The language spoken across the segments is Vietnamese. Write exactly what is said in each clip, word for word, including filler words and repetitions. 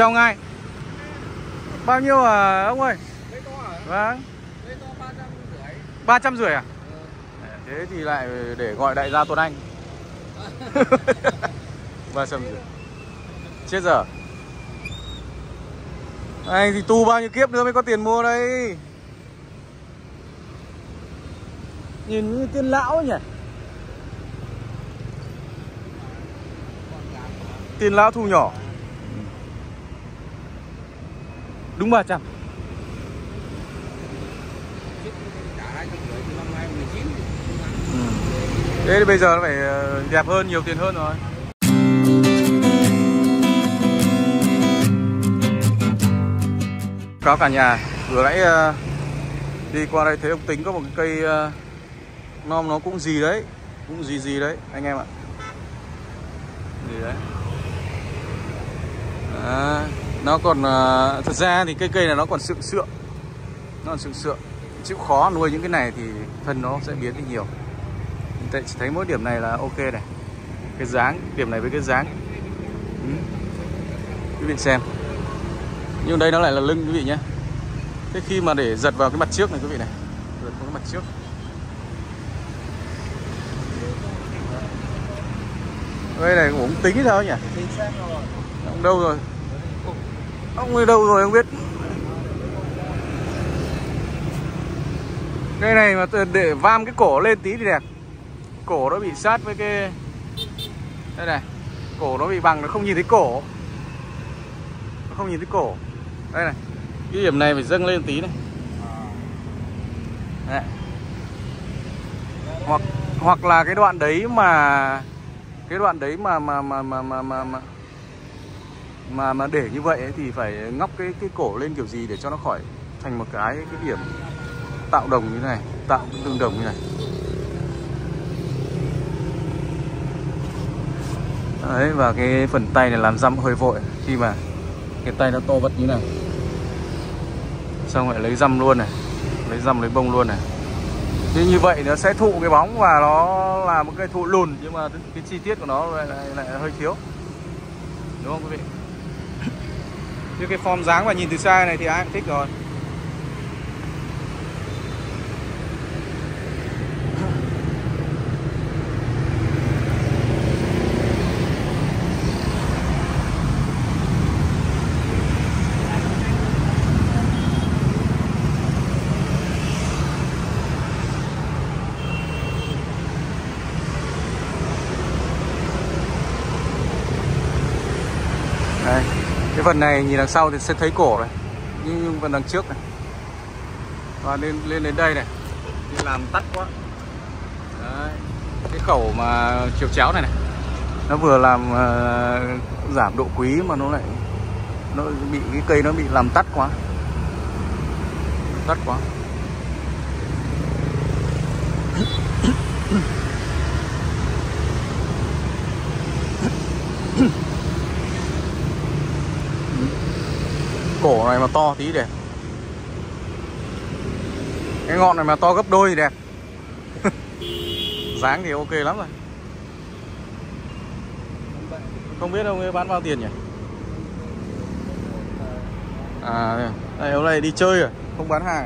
Chào ngài. Bao nhiêu à ông ơi? Lấy to hả? Vâng. Lấy to ba trăm rưỡi. ba trăm rưỡi à? Ừ. Thế thì lại để gọi đại gia Tuấn Anh. ba trăm rưỡi. Chết giờ. Anh thì tu bao nhiêu kiếp nữa mới có tiền mua đây. Nhìn như tiên lão nhỉ. Tiên lão thu nhỏ. Đúng ba trăm. Thế thì bây giờ nó phải đẹp hơn, nhiều tiền hơn rồi. Cáo cả nhà, vừa nãy uh, đi qua đây thấy ông Tính có một cái cây uh, non nó cũng gì đấy, cũng gì gì đấy anh em ạ. Gì đấy. À, nó còn uh, thật ra thì cây cây này nó còn sượng sượng, nó còn sượng sượng, chịu khó nuôi những cái này thì thân nó sẽ biến đi nhiều. Tại chỉ thấy mỗi điểm này là ok này, cái dáng, điểm này với cái dáng. Ừ. Quý vị xem. Nhưng đây nó lại là lưng quý vị nhé. Thế khi mà để giật vào cái mặt trước này quý vị này, giật vào cái mặt trước. Đây này cũng Tính sao nhỉ? Ông đâu rồi? Ông ấy đâu rồi không biết. Cây này mà để vam cái cổ lên tí thì đẹp. Cổ nó bị sát với cái đây này, cổ nó bị bằng, nó không nhìn thấy cổ, nó không nhìn thấy cổ. Đây này, cái điểm này phải dâng lên tí này. Đấy. Hoặc hoặc là cái đoạn đấy mà cái đoạn đấy mà mà mà mà mà mà mà mà, mà để như vậy ấy, thì phải ngóc cái cái cổ lên kiểu gì để cho nó khỏi thành một cái cái điểm tạo đồng như thế này, tạo tương đồng như này. Đấy, và cái phần tay này làm răm hơi vội khi mà cái tay nó to vật như này. Xong lại lấy răm luôn này, lấy răm lấy bông luôn này. Thế như vậy nó sẽ thụ cái bóng và nó là một cái thụ lùn, nhưng mà cái chi tiết của nó lại, lại, lại hơi thiếu, đúng không quý vị? Như cái form dáng và nhìn từ xa này thì ai cũng thích rồi. Đây, cái phần này nhìn đằng sau thì sẽ thấy cổ này, nhưng phần đằng trước này và lên lên đến đây này thì làm tắt quá. Đấy, cái khẩu mà chiều chéo này này nó vừa làm uh, giảm độ quý mà nó lại nó bị cái cây nó bị làm tắt quá, tắt quá. Cổ này mà to tí đẹp. Cái ngọn này mà to gấp đôi thì đẹp. Dáng thì ok lắm rồi. Không biết ông ấy bán bao tiền nhỉ? À đây, hôm nay đi chơi rồi, không bán hàng.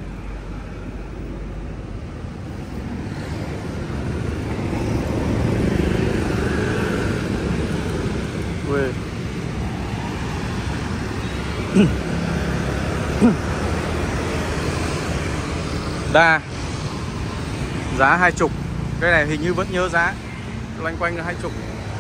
Quê. Đa giá hai chục. Cái này hình như vẫn nhớ giá loanh quanh là hai chục.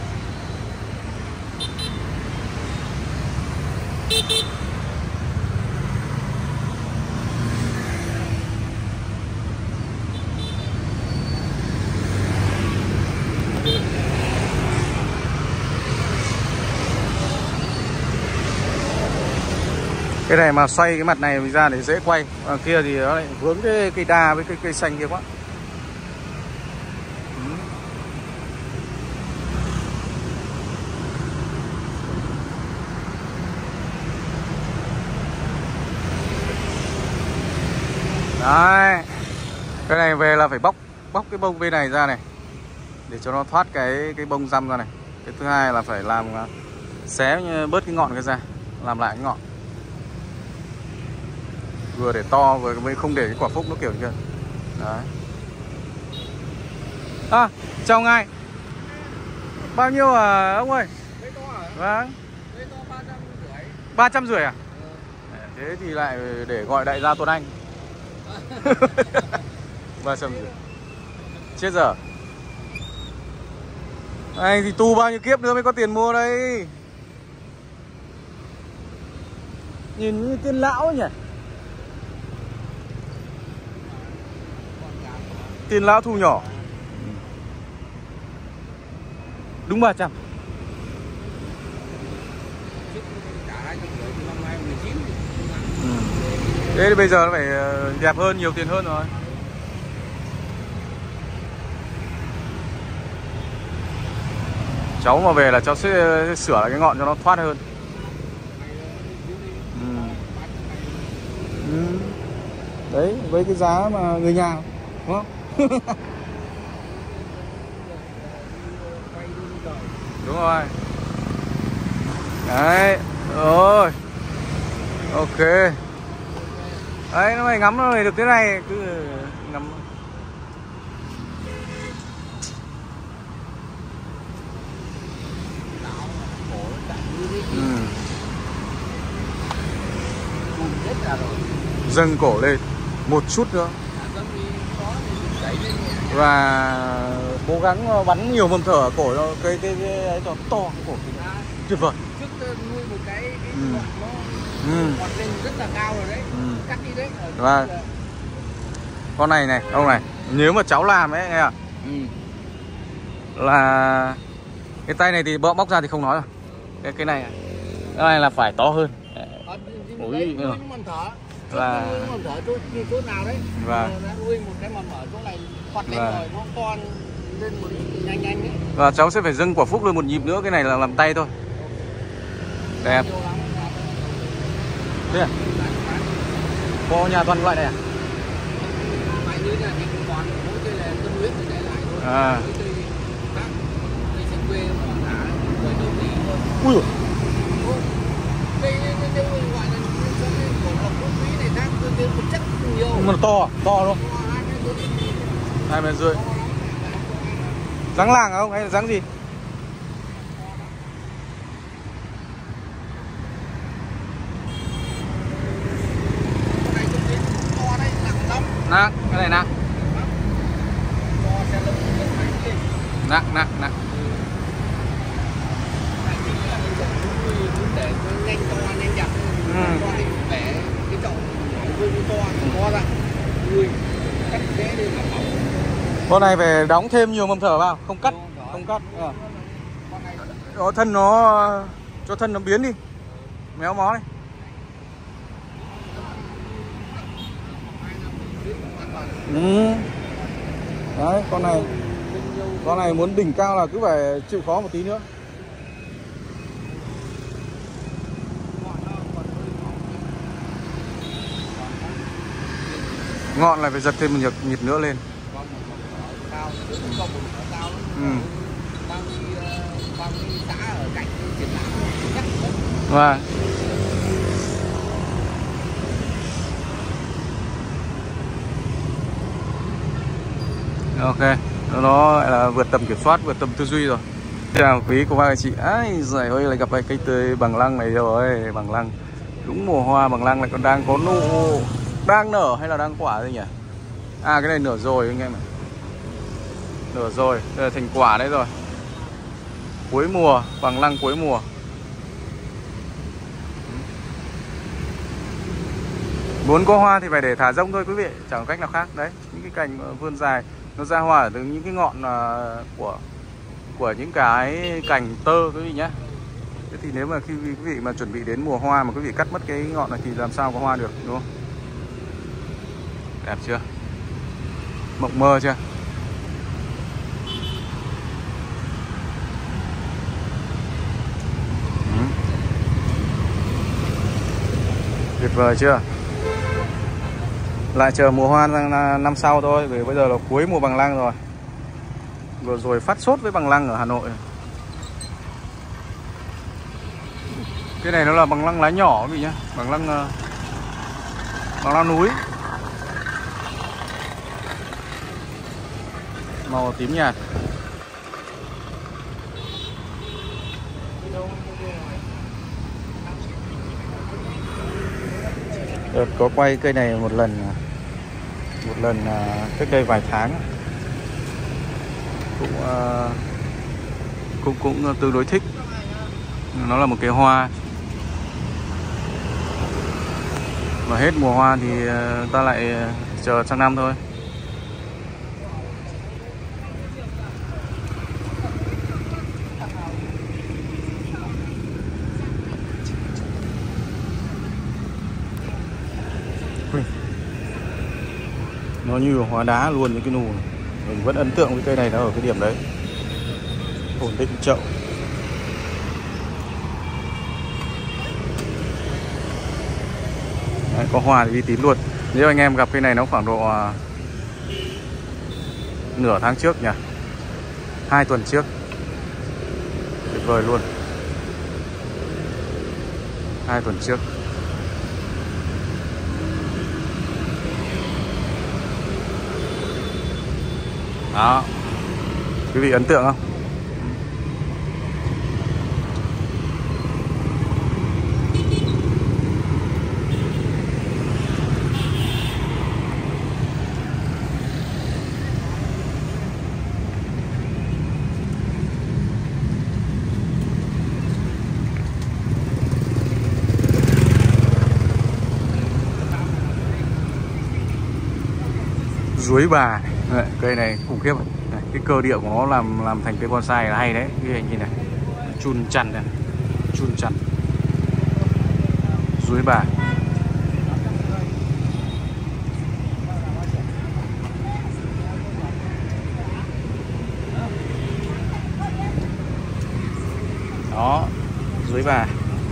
Cái này mà xoay cái mặt này mình ra để dễ quay. Ở kia thì nó lại vướng cái cây đa với cái cây xanh kia quá. Đấy. Cái này về là phải bóc bóc cái bông bên này ra này để cho nó thoát cái cái bông răm ra này. Cái thứ hai là phải làm xé bớt cái ngọn cái ra. làm lại cái ngọn. Vừa để to vừa mới không để cái quả phúc nó kiểu như kia. Đấy. À, chào ngài. Bao nhiêu à ông ơi? Vâng. ba trăm rưỡi à? Thế thì lại để gọi đại gia Tuấn Anh. ba trăm rưỡi. Chết giờ. Này thì tu bao nhiêu kiếp nữa mới có tiền mua đây. Nhìn như tiên lão nhỉ. Tiên lão thu nhỏ. Đúng ba trăm. Ừ. Thế thì bây giờ nó phải đẹp hơn, nhiều tiền hơn rồi. Cháu mà về là cháu sẽ sửa lại cái ngọn cho nó thoát hơn. Ừ. Ừ. Đấy, với cái giá mà người nhà, đúng không? Đúng rồi. Đấy, rồi. Ok. Đấy, nó mày ngắm nó mày được thế này cứ ngắm. Ừ. Dâng cổ lên một chút nữa và cố gắng bắn nhiều mầm thở ở cổ nó cái cái cái cho to cái cổ tuyệt vời. Trước nuôi một cái cái Ừ. ngọn nó Ừ. ngọn lên rất là cao rồi đấy. Ừ. Cắt đi đấy. Và con này này ông này, nếu mà cháu làm ấy nghe à? Ừ. Là cái tay này thì bỡ bóc ra thì không nói rồi. Cái cái này cái này là phải to hơn. Ôi, đấy, nuôi mầm thở. Và nuôi mầm thở chỗ, chỗ nào đấy. Và đã nuôi một cái mầm ở chỗ này quạt lên và rồi nó con lên một ít nhanh nhanh ấy. Và cháu sẽ phải dâng quả phúc lên một nhịp nữa, cái này là làm tay thôi. Đẹp. Thế à? Có nhà toàn loại này à? À. Ui dồi. Mà to, to luôn. Hai mét rưỡi. Dáng làng không hay là dáng gì? Nặng, cái này nặng. Nặng, nặng, nặng. Con này phải đóng thêm nhiều mầm thở vào, không cắt, không cắt. À. Đó, thân nó cho thân nó biến đi, méo mó này. Ừ. Đấy, con này, con này muốn đỉnh cao là cứ phải chịu khó một tí nữa. Ngọn lại phải giật thêm một nhịp, nhịp nữa lên. Ừ. Và ok, nó lại là vượt tầm kiểm soát, vượt tầm tư duy rồi. Chào quý cô bác anh chị. Ai giời ơi, lại gặp lại cây tươi bằng lăng này rồi. Bằng lăng đúng mùa hoa, bằng lăng lại còn đang có nụ, đang nở hay là đang quả gì nhỉ? À cái này nở rồi anh em ạ. Nở rồi, đây là thành quả đấy rồi. Cuối mùa, bằng lăng cuối mùa. Muốn có hoa thì phải để thả rông thôi quý vị, chẳng có cách nào khác. Đấy, những cái cành vươn dài nó ra hoa ở từ những cái ngọn của của những cái cành tơ quý vị nhé. Thế thì nếu mà khi quý vị mà chuẩn bị đến mùa hoa mà quý vị cắt mất cái ngọn này thì làm sao có hoa được, đúng không? Đẹp chưa? Mộng mơ chưa? Ừ. Tuyệt vời chưa? Lại chờ mùa hoa năm sau thôi, vì bây giờ là cuối mùa bằng lăng rồi. Vừa rồi phát sốt với bằng lăng ở Hà Nội. Cái này nó là bằng lăng lá nhỏ quý vị nhá, bằng lăng bằng lăng núi. Màu tím nhạt. Đợt có quay cây này một lần một lần cách đây vài tháng, cũng cũng cũng tương đối thích. Nó là một cái hoa mà hết mùa hoa thì ta lại chờ sang năm thôi. Nó như hóa đá luôn, những cái nụ này. Mình vẫn ấn tượng với cây này, nó ở cái điểm đấy, ổn định chậu. Đấy, có hoa thì đi tím luôn. Nếu anh em gặp cây này nó khoảng độ uh, nửa tháng trước nhỉ, hai tuần trước, tuyệt vời luôn. Hai tuần trước. Đó, quý vị ấn tượng không? Ruối bà. Đấy, cây này khủng khiếp. Đấy, cái cơ địa của nó làm làm thành cây bonsai là hay đấy. Cái hình như này, chun chăn này, chun chăn. Ruối bà. Đó, ruối bà.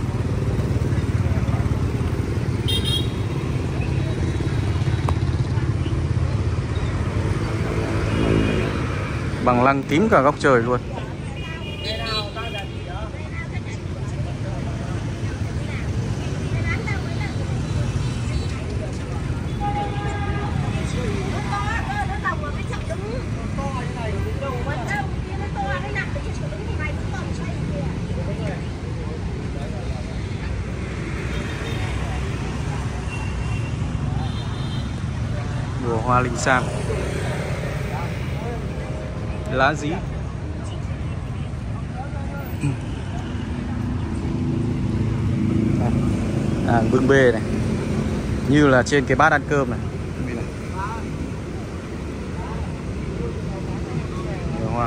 Bằng lăng tím cả góc trời luôn. Mùa hoa linh san. Lá dí. À, bưng bê này, như là trên cái bát ăn cơm này. Nhiều hoa.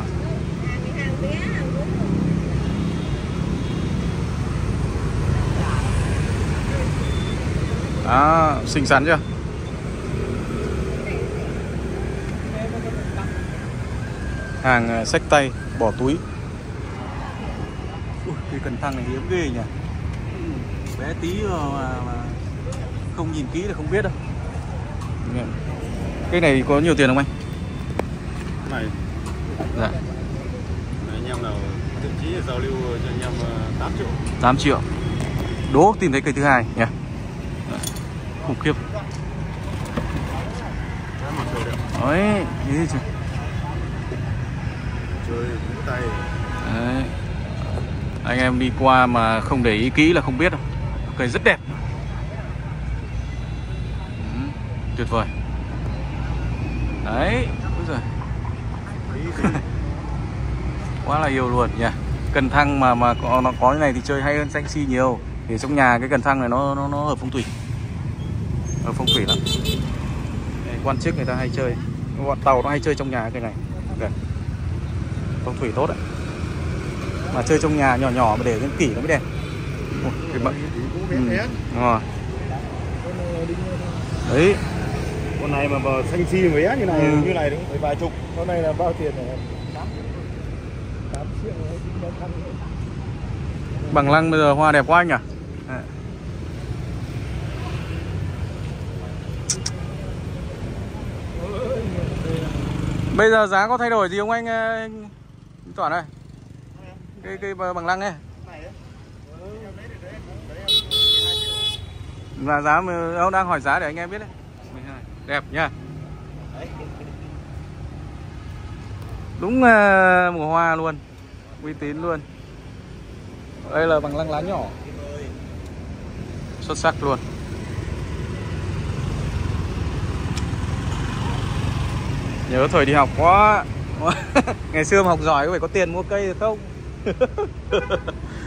À, xinh xắn chưa? Hàng xách tay, bỏ túi. Ui, cái cần thăng này hiếm ghê nhỉ. Bé tí mà, mà không nhìn kỹ là không biết đâu. Cái này có nhiều tiền không anh? Này. Dạ. Anh em nào thậm chí giao lưu cho anh em tám triệu. tám triệu. Đố tìm thấy cây thứ hai nhỉ. Khủng khiếp. Đấy, như thế chơi tay. Đấy. Anh em đi qua mà không để ý kỹ là không biết đâu. Cây rất đẹp. Ừ, tuyệt vời. Đấy, úi giời. Quá là yêu luôn nhỉ. Cần thăng mà mà có, nó có cái này thì chơi hay hơn xanh xi nhiều. Thì trong nhà cái cần thăng này nó nó, nó hợp phong thủy. Hợp phong thủy lắm. Đây, quan chức người ta hay chơi. Bọn tàu nó hay chơi trong nhà cái này. Okay. Phong thủy tốt đấy. Mà chơi trong nhà nhỏ nhỏ mà để những kỷ nó mới đẹp. Ủa, cái bận. Ừ. Đúng rồi. Đấy. Con này mà vào xanh xi vé như này, ừ. như này đúng phải vài chục. Con này là bao tiền này? tám triệu. Bằng lăng bây giờ hoa đẹp quá anh à? À. Bây giờ giá có thay đổi gì không anh, anh Toản ơi? Cái cái bằng lăng ấy. Và giá ông đang hỏi giá để anh em biết đấy. mười hai. Đẹp nha. Đúng uh, mùa hoa luôn. Uy tín luôn. Đây là bằng lăng lá nhỏ. Xuất sắc luôn. Nhớ thời đi học quá. Ngày xưa mà học giỏi có phải có tiền mua cây được không?